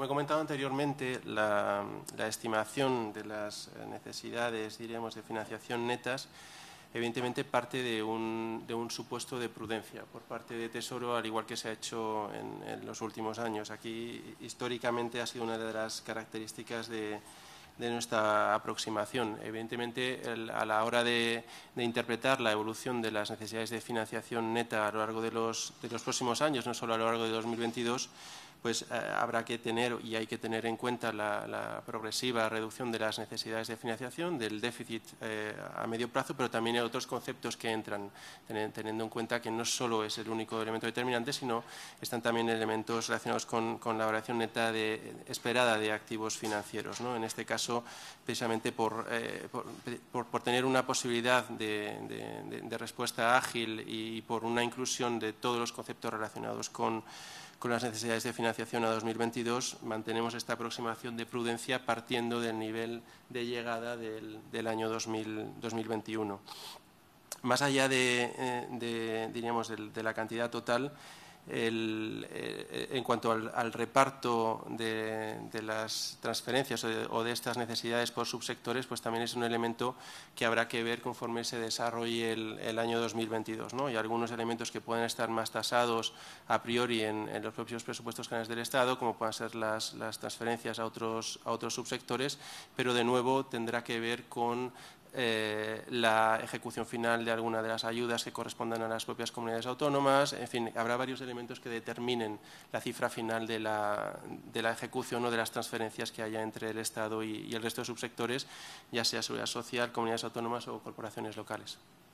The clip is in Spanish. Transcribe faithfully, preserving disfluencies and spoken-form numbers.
he comentado anteriormente, la, la estimación de las necesidades, diríamos, de financiación netas, evidentemente parte de un, de un supuesto de prudencia por parte de Tesoro, al igual que se ha hecho en, en los últimos años. Aquí, históricamente, ha sido una de las características de, de nuestra aproximación. Evidentemente, el, a la hora de, de interpretar la evolución de las necesidades de financiación neta a lo largo de los, de los próximos años, no solo a lo largo de dos mil veintidós, pues eh, habrá que tener y hay que tener en cuenta la, la progresiva reducción de las necesidades de financiación, del déficit eh, a medio plazo, pero también hay otros conceptos que entran, ten, teniendo en cuenta que no solo es el único elemento determinante, sino están también elementos relacionados con, con la variación neta de, esperada de activos financieros, ¿no? En este caso, precisamente por, eh, por, por, por tener una posibilidad de, de, de respuesta ágil y por una inclusión de todos los conceptos relacionados con Con las necesidades de financiación a dos mil veintidós, mantenemos esta aproximación de prudencia partiendo del nivel de llegada del, del año dos mil veintiuno. Más allá de, de, diríamos, de, de la cantidad total, el, eh, en cuanto al, al reparto de, de las transferencias o de, o de estas necesidades por subsectores, pues también es un elemento que habrá que ver conforme se desarrolle el, el año dos mil veintidós, ¿no? Hay algunos elementos que pueden estar más tasados a priori en, en los propios presupuestos generales del Estado, como puedan ser las, las transferencias a otros, a otros subsectores, pero de nuevo tendrá que ver con Eh, la ejecución final de alguna de las ayudas que correspondan a las propias comunidades autónomas. En fin, habrá varios elementos que determinen la cifra final de la, de la ejecución o de las transferencias que haya entre el Estado y, y el resto de subsectores, ya sea seguridad social, comunidades autónomas o corporaciones locales.